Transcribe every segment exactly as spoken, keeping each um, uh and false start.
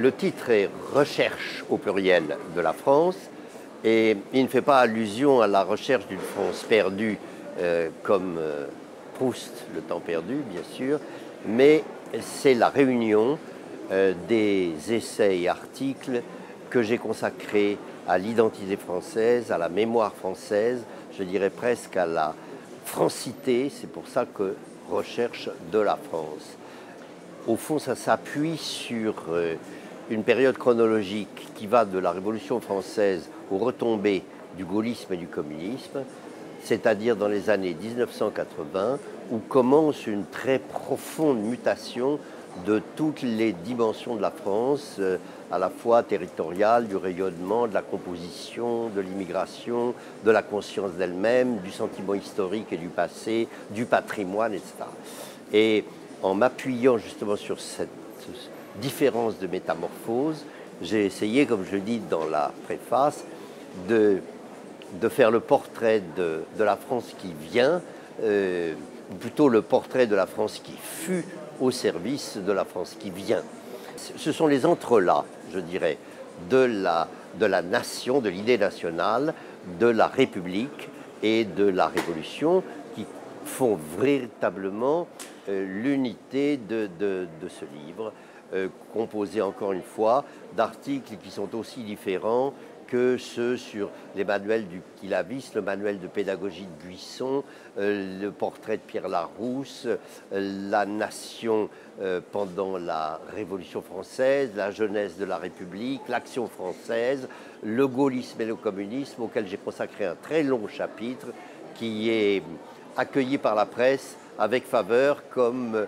Le titre est « Recherche au pluriel de la France » et il ne fait pas allusion à la recherche d'une France perdue euh, comme euh, Proust, Le temps perdu, bien sûr, mais c'est la réunion euh, des essais et articles que j'ai consacrés à l'identité française, à la mémoire française, je dirais presque à la francité, c'est pour ça que Recherche de la France. Au fond, ça s'appuie sur euh, une période chronologique qui va de la Révolution française aux retombées du gaullisme et du communisme, c'est-à-dire dans les années mille neuf cent quatre-vingts, où commence une très profonde mutation de toutes les dimensions de la France, euh, à la fois territoriale, du rayonnement, de la composition, de l'immigration, de la conscience d'elle-même, du sentiment historique et du passé, du patrimoine, et cetera. Et en m'appuyant justement sur cette différence de métamorphose, j'ai essayé, comme je le dis dans la préface, de, de faire le portrait de, de la France qui vient, euh, ou plutôt le portrait de la France qui fut au service de la France qui vient. Ce sont les entrelacs, je dirais, de la, de la nation, de l'idée nationale, de la République et de la Révolution qui font véritablement euh, l'unité de, de, de ce livre, euh, composé encore une fois d'articles qui sont aussi différents que ceux sur les manuels du Petit Lavis, le manuel de pédagogie de Buisson, euh, le portrait de Pierre Larousse, euh, la nation euh, pendant la Révolution française, la jeunesse de la République, l'action française, le gaullisme et le communisme, auquel j'ai consacré un très long chapitre qui est accueilli par la presse avec faveur comme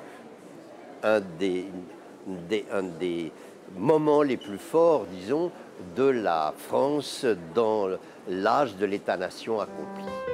un des, des, un des moments les plus forts, disons, de la France dans l'âge de l'État-nation accompli.